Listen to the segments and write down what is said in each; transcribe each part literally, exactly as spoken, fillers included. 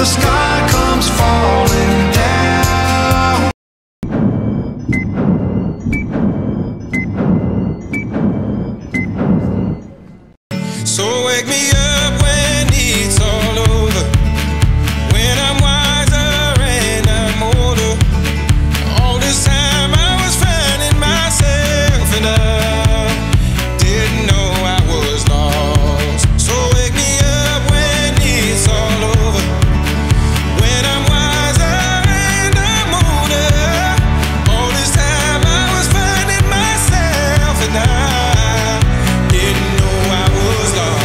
the sky comes falling down. So wake me up when it's all over, when I'm wiser and I'm older. All this time I was finding myself and I didn't know I was lost. So wake me up when it's all over, when I'm wiser and I'm older. All this time I was finding myself and I didn't know I was lost.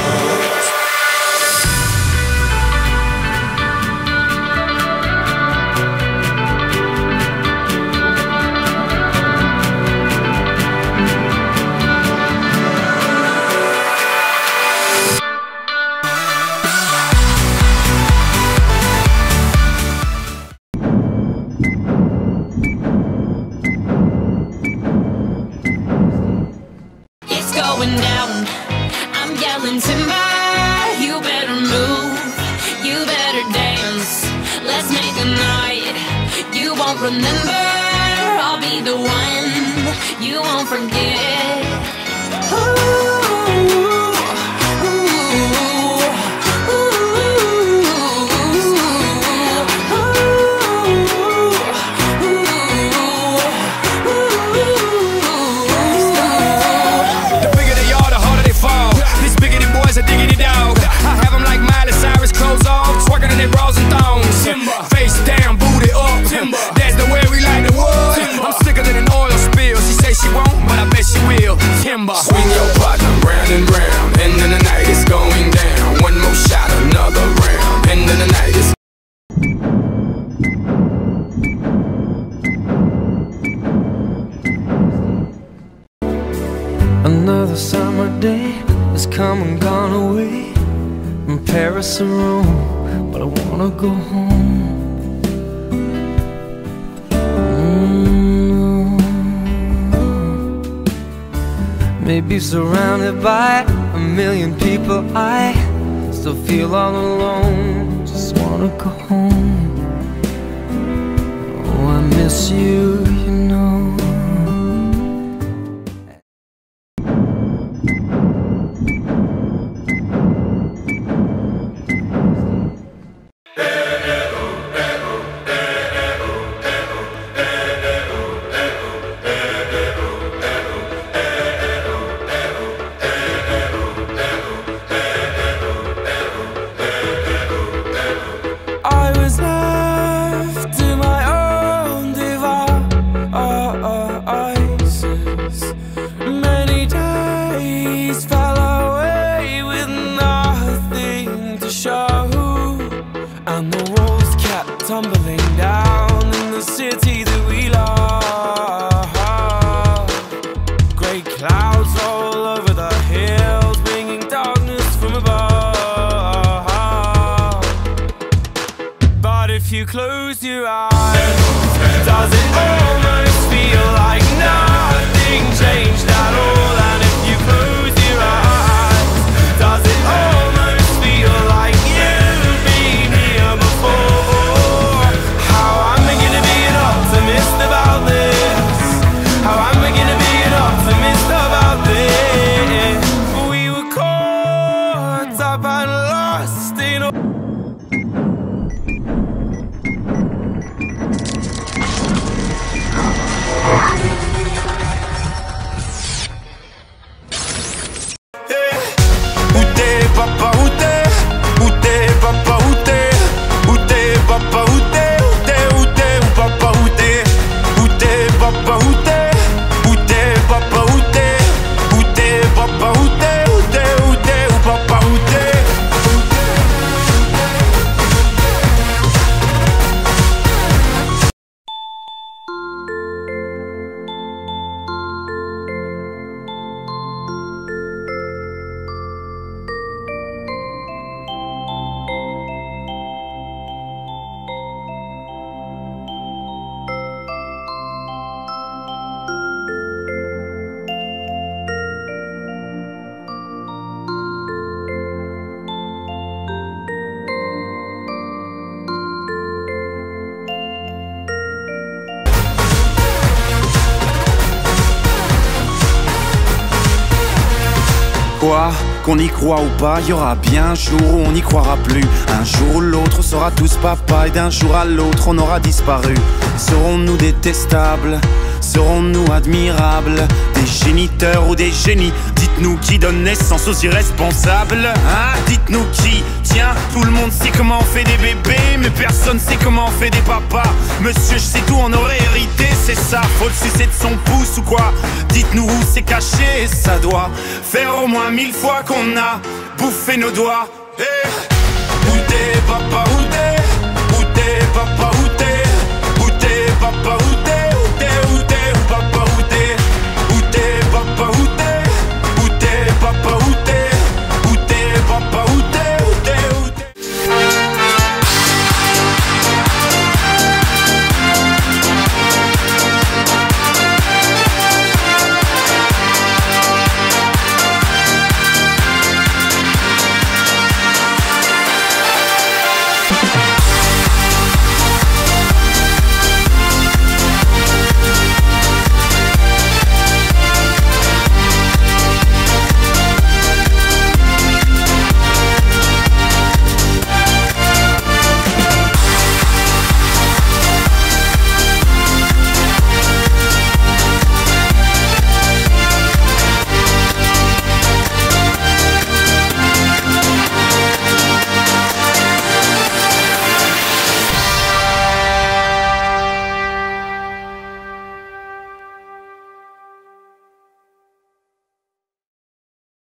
It's going down, I'm yelling timber. You better move, you better dance. Let's make a night you won't remember. I'll be the one you won't forget. Ooh, ooh, ooh, The bigger they are, the harder they fall. These bigoted boys are diggity dog. I have them like Miley Cyrus, clothes off, twerking in their bras and thongs. Face down, booty up. That's the way we like the wood. I'm sicker than an oil spill. She say she won't, but I bet she will. Timber. Swing your partner round and round, and then the night is going down. One more shot, another round, and then the night is. Another summer day has come and gone away, from Paris or Rome, but I wanna go home. Mm. Maybe surrounded by a million people, I still feel all alone. Just wanna go home. Oh, I miss you, you know. I was left to my own devices. Many days fell away with nothing to show, and the walls kept tumbling down in the city that we love. Grey clouds all over the hills, bringing darkness from above. But if you close your eyes, does it almost feel like nothing changed at all? And if you close your eyes, does it almost feel like you've been here before? How am I gonna be an optimist about this? How am I gonna be an optimist about this? We were caught up and lost in a quoi? Qu'on y croit ou pas, y aura bien un jour où on n'y croira plus. Un jour ou l'autre on sera tous papa, et d'un jour à l'autre on aura disparu. Serons-nous détestables? Serons-nous admirables? Des géniteurs ou des génies? Dites-nous qui donne naissance aux irresponsables, hein? Dites-nous qui? Tiens, tout le monde sait comment on fait des bébés, mais personne sait comment on fait des papas. Monsieur, je sais tout, on aurait hérité, c'est ça. Faut le sucer de son pouce ou quoi? Dites-nous où c'est caché, ça doit faire au moins mille fois qu'on a bouffé nos doigts. Hey, où t'es papa?